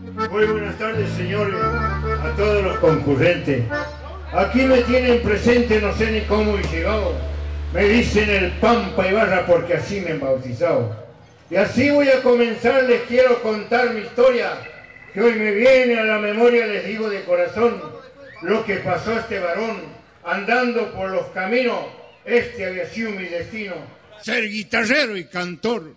Muy buenas tardes, señores, a todos los concurrentes. Aquí me tienen presente, no sé ni cómo he llegado. Me dicen el Pampa Ibarra porque así me han bautizado. Y así voy a comenzar, les quiero contar mi historia, que hoy me viene a la memoria, les digo de corazón, lo que pasó a este varón, andando por los caminos. Este había sido mi destino, ser guitarrero y cantor.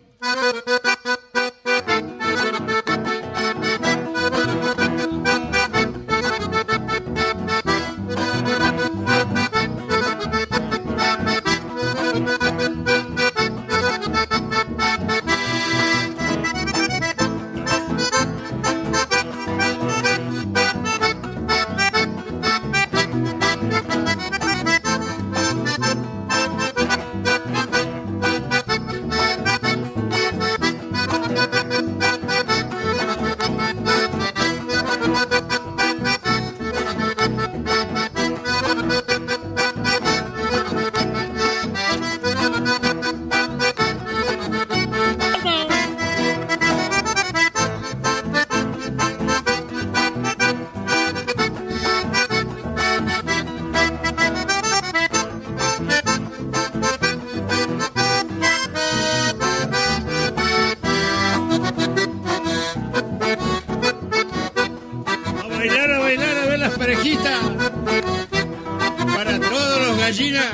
A ver las parejitas, para todos los gallinas.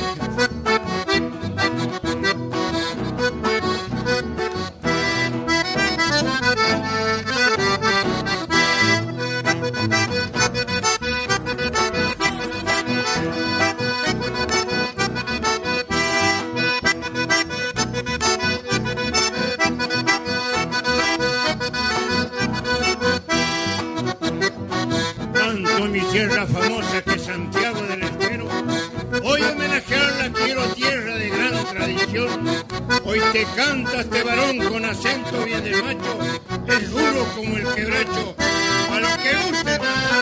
Mi tierra famosa que es Santiago del Estero, hoy homenajearla quiero, tierra de gran tradición. Hoy te canta este varón con acento bien de macho, es duro como el quebracho, a lo que guste.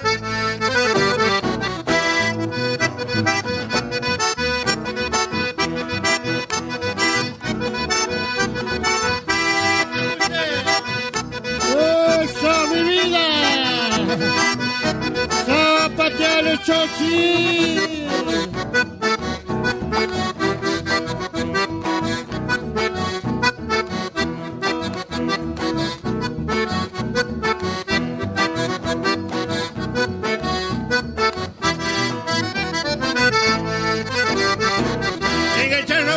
¡Eso, mi vida! ¡Zapateale, Chochi! ¡Venga, el charro!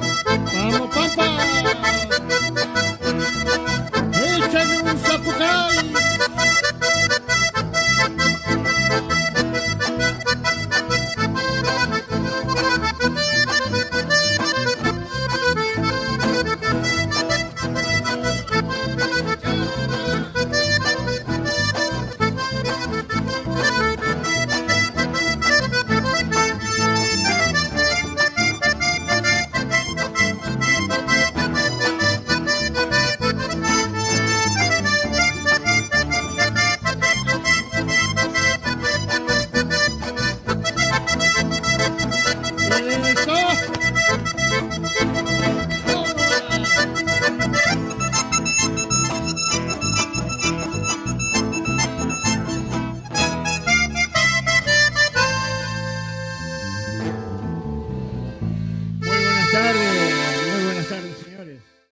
¡Échale un zapucay!